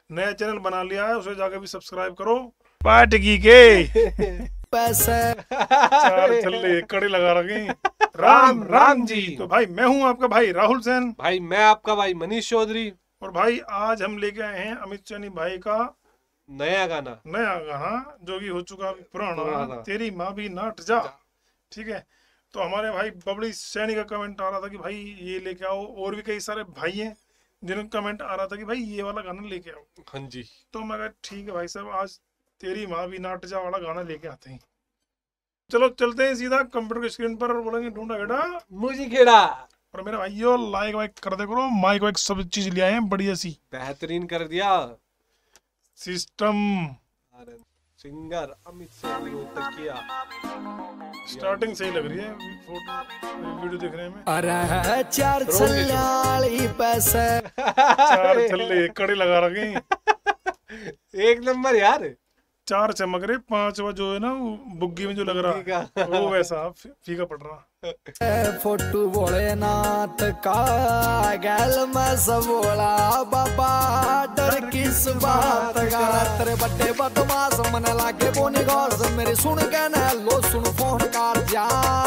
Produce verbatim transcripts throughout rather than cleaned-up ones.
नया चैनल बना लिया है, उसे जाके भी सब्सक्राइब करो। पाटकी के पैसे चार छल्ले कड़े लगा रखे। राम राम जी। तो भाई मैं हूँ आपका भाई राहुल सेन। भाई मैं आपका भाई मनीष चौधरी। और भाई आज हम लेके आए हैं अमित चैनी भाई का नया गाना नया गाना जो कि हो चुका पुराना, पुराना। तेरी माँ भी नाट जा। ठीक है, तो हमारे भाई बबली सैनी का कमेंट आ रहा था कि भाई ये लेके आओ, और भी कई सारे भाई हैं जिनका कमेंट आ रहा था कि भाई ये वाला गाना लेके आओ। हाँ जी। तो मैं कहा ठीक है भाई साहब, आज तेरी माँ भी नाट जा वाला गाना लेके आते हैं। चलो चलते हैं सीधा कंप्यूटर की स्क्रीन पर और बोलेंगे ढूंढा बेटा मुझे खेड़ा। और मेरे भाइयों लाइक वाइक कर दे करो, माइक वाइक सब चीज ले आए हैं बढ़िया सी, बेहतरीन कर दिया सिस्टम। सिंगर अमित सैनी रोहतकिया। स्टार्टिंग सही लग रही है फोटो वीडियो देखने में। अरे चार छल्ले पैसे चार छल्ले कड़े लगा रखे। एक नंबर यार। चार चमक रहे, पांचवा जो है ना वो बुग्गी में जो लग रहा है वो वैसा फीका पड़ रहा। फोटू भोलेनाथ का गैल में सब बोला बाबा डर किस बात का। तेरे बड़े बदमाश मन लागे बोनी गौस मेरी सुन के न लो सुन फोन कर जा।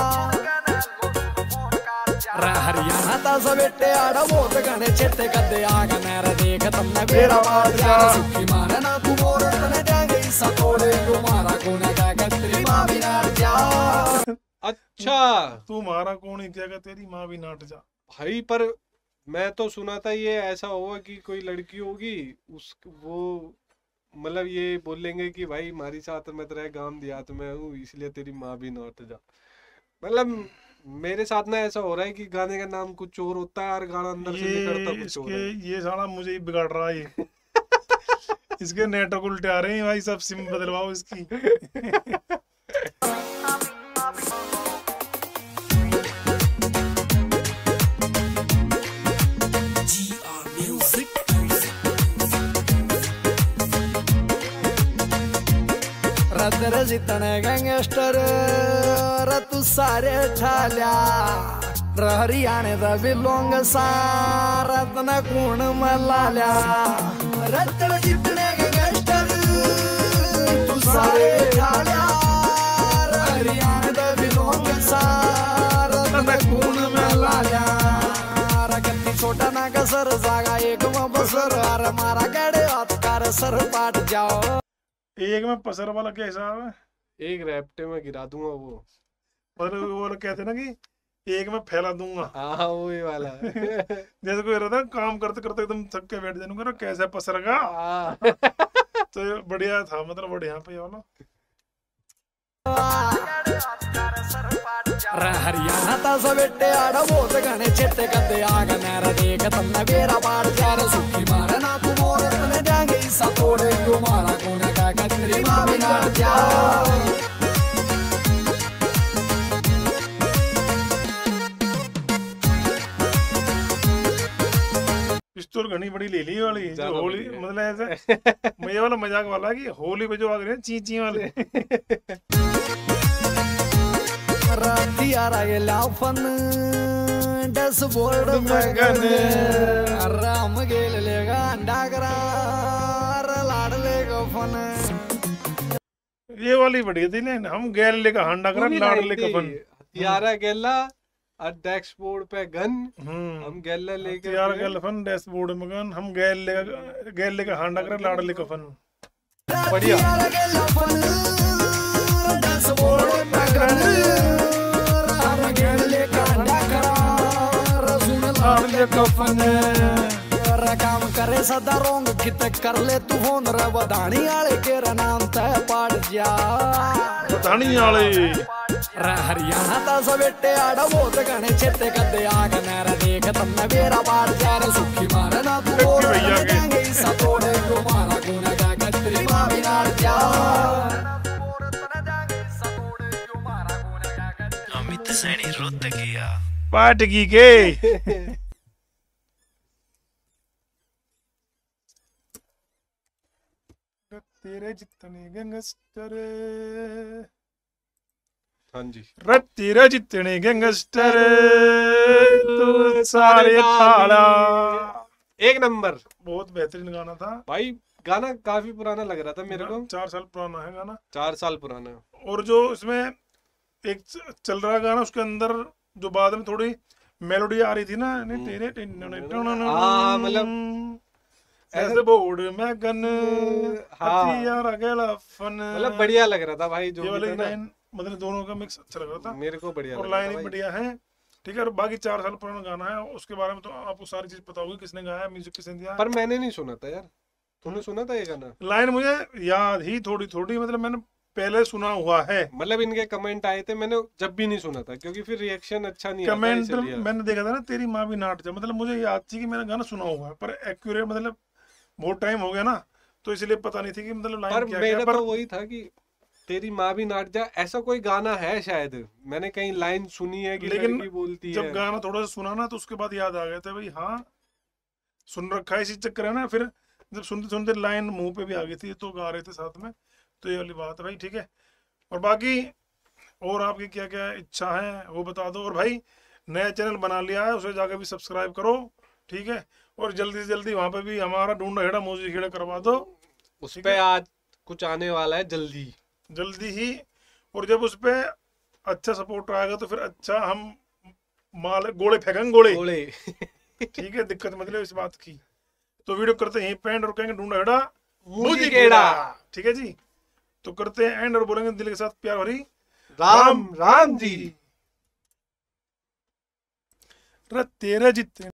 हरियाणा ता सवेटे आड़ा बहुत गने चेते कदे आगा नैरा देख तुमने बेरा मार जा। सुखी मारे ना तू मोर तने जागे सतोड़े तुम्हारा कोने का गत्री मां भी नाट जा। अच्छा तू मारा कौन ही क्या तेरी माँ भी नाट जा। भाई पर मैं तो सुना था ये ऐसा होगा कि कोई लड़की होगी उस वो मतलब ये बोलेंगे कि भाई हमारी साथ में तेरे गांव देहात में हूँ इसलिए तेरी माँ भी नाट जा। मतलब मेरे साथ ना ऐसा हो रहा है कि गाने का नाम कुछ और होता है और गाना अंदर से निकलता कुछ और है। ये साला मुझे ही बिगाड़ रहा है ये। इसके नेटवर्क उल्टे आ रहे हैं भाई, सब सिम बदलवाओ इसकी। रदर जितने गैंगस्टर रतु सारे ठाल्या हरियाणे दा बिलोंग सारत न कूण मलाल्या। रदर जितने गैंगस्टर तू सारे ठाल्या हरियाणे दा बिलोंग सारत न कूण मलाल्या। रगती छोटा ना कसर जागा एक में बसर अरे मारा गड़े हाथ कर सर पाट जाओ। एक में पसर वाला क्या हिसाब है? एक रैप्टे में गिरा दूंगा वो। और वो लोग कहते ना कि एक में फैला दूंगा। हाँ वही वाला। जैसे कोई रहता काम करते करते एकदम थक के बैठ जाऊंगा कैसे पसरगा। तो बढ़िया था, मतलब बढ़िया पे वाला। हरियाणा ता सवेटे आड़ा बहुत गने चेते कदे आगा नैरा देख तुमने बेरा बाड़ जा। सुखी मारे ना तू मोर तने जागे सा तोड़े तुम्हारा कोने का गत्री मां भी नाट जा। पिस्तौल घनी बड़ी ले ली वाली जो होली, मतलब ऐसे ये वाला मजाक वाला कि होली पे जो आ गए ची ची वाले। राती आ रहा है लाफन डैशबोर्ड में गने राम गेल लेगा अंडा करा लाड़ लेगा फन। ये वाली बढ़िया थी ना, हम गैल लेगा हंडा करा लाड़ लेगा फन। यारा गेला और डैशबोर्ड पे गन हम गैला लेके यार गैल फन डैशबोर्ड में गन हम गैल लेगा गैल लेगा हंडा करा लाड़ लेगा फन। बढ़िया काम करे सदा रोंग कित कर ले तू होन रे बधानी आले के नाम तय पाड़ जा। बधानी आले हरियाणा ता सवेटे आड़ा बहुत गने चेते कदे आग नैरा देख तुमने बेरा बाड़ जा। सुखी मारे ना तू और जाएंगे सा तोड़े तुम्हारा गुना का गत्री मां भी नाट जा। अमित सैनी रोहतकिया पाटकी के। तेरे जितने गैंगस्टर हाँ जी रे तेरे जितने गैंगस्टर तू सारे थाला एक नंबर बहुत बेहतरीन गाना था भाई। गाना काफी पुराना लग रहा था मेरे को, चार साल पुराना है गाना। चार साल पुराना। और जो इसमें एक च- चल रहा गाना उसके अंदर जो बाद में थोड़ी मेलोडी आ रही थी ना, ने तेरे हाँ, मतलब ऐसे बोर्ड में गन हाँ। हथियार अकेला फन, मतलब बढ़िया लग रहा था भाई जो ये भी वाली था ना, लाइन मतलब दोनों का मिक्स अच्छा लग रहा था मेरे को बढ़िया और लग रहा था लाइन भाई। बढ़िया है। ठीक है, और बाकी चार साल पुराना गाना है, उसके बारे में तो आपको सारी चीज पता होगी, किसने गाया, म्यूजिक किसने दिया। पर मैंने नहीं सुना था यार, तूने सुना था ये गाना? लाइन मुझे याद ही थोड़ी थोड़ी, मतलब मैंने पहले सुना हुआ है। मतलब इनके कमेंट आए थे, मैंने जब भी नहीं सुना था क्योंकि फिर रिएक्शन अच्छा नहीं आता कमेंट इसलिए। मैंने देखा था ना, तेरी माँ भी नाट जा, मतलब मुझे याद थी कि मैंने गाना सुना हुआ है, पर एक्यूरेट मतलब बहुत टाइम हो गया ना, तो इसलिए पता नहीं थी कि मतलब पर लाइन क्या मेरा क्या। पर तो वही था कि तेरी माँ भी नाट जा, ऐसा कोई गाना है शायद, मैंने कहीं लाइन सुनी है कि लेकिन लड़की बोलती जब है। गाना थोड़ा सा सुना ना, तो उसके बाद याद आ गया था भाई, हाँ सुन रखा है, इसी चक्कर है ना। फिर जब सुनते सुनते लाइन मुंह पे भी आ गई थी, तो गा रहे थे साथ में, तो ये वाली बात है भाई। ठीक है, और बाकी और आपकी क्या क्या इच्छा है वो बता दो। और भाई नया चैनल बना लिया है, उसे जाकर भी सब्सक्राइब करो। ठीक है, और जल्दी से जल्दी वहां पे भी हमारा ढूंढा हेड़ा म्यूजिक हेड़ा करवा दो, उस ठीक पे है? आज कुछ आने वाला है जल्दी। जल्दी ही। और जब उस पे अच्छा सपोर्ट आएगा तो फिर अच्छा हम माल गोले फेंकेंगे, गोले। गोले ठीक है, दिक्कत मतलब इस बात की। तो वीडियो करते हैं पेंड और कहेंगे ढूंढा हेड़ा म्यूजिक हेड़ा। ठीक है जी, तो करते हैं एंड और बोलेंगे दिल के साथ प्यार भरी राम राम जी। रे तेरे जितने